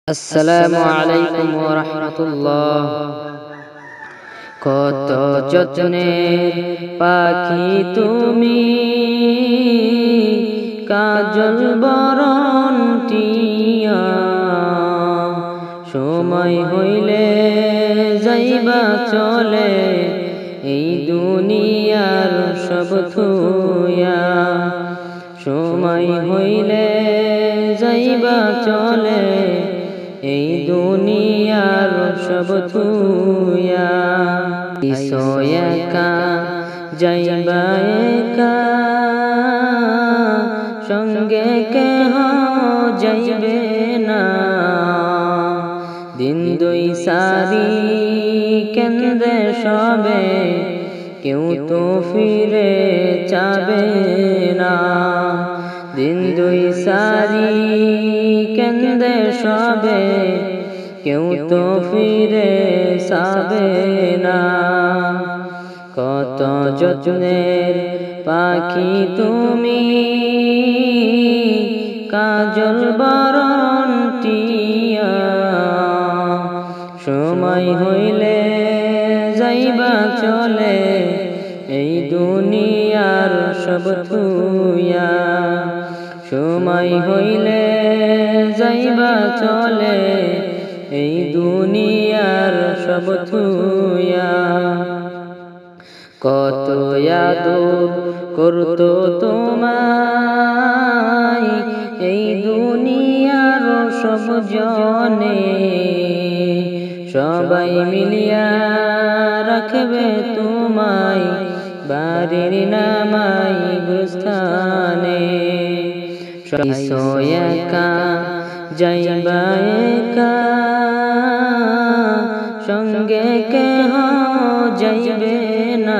আসসালামু আলাইকুম ওয়া রাহমাতুল্লাহ। কত যত্নের পাখি তুমি, কাজল বরণ টিয়া, সময় হইলে যাইবা চলে এই দুনিয়ার সব থুইয়া। সময় হইলে যাইবা চলে এই দুনিয়ার সব থুইয়া। একা যাইবা একা, সঙ্গে কেহ যাইবে না। দিন দুই সারি কেন্দ্রে সবে, কেউ তো ফিরে চাবে না। দিন দুই সারি কেন্দ্রে সবে, কেউ তো ফিরে যাবে না। কত যত্নের পাখি তুমি, কাজল বরণ টিয়া, সময় হইলে যাইবা চলে এই দুনিয়ার সব থুইয়া। সময় হইলে যাইবা চলে এই দুনিয়ার সব থুইয়া। কত আদর করতো তোমায় এই দুনিয়ার সব জনে, সবাই মিলিয়া রাখবে তোমায় বাড়ির নামাই গুস্থানে। একা যাইবা একা, সঙ্গে কেহ যাইবে না।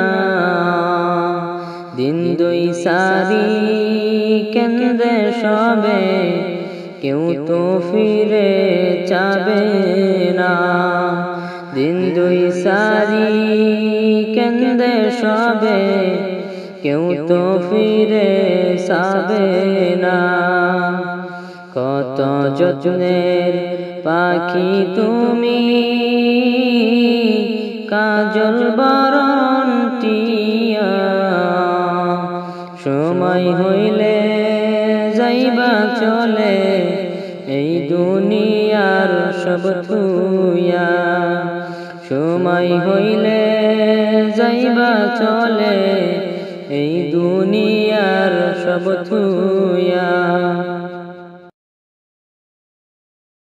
দিন দুই সারি কেন্দ্রে সবে, কেউ তো ফিরে চাবে না। দিন দুই সারি কেন্দ্রে সবে, কেউ তো ফিরে যাবে না। কত যত্নের পাখি তুমি, কাজল বরণ টিয়া, সময় হইলে যাইবা চলে এই দুনিয়ার সব থুইয়া। সময় হইলে যাইবা চলে এই দুনিয়ার সব থুইয়া।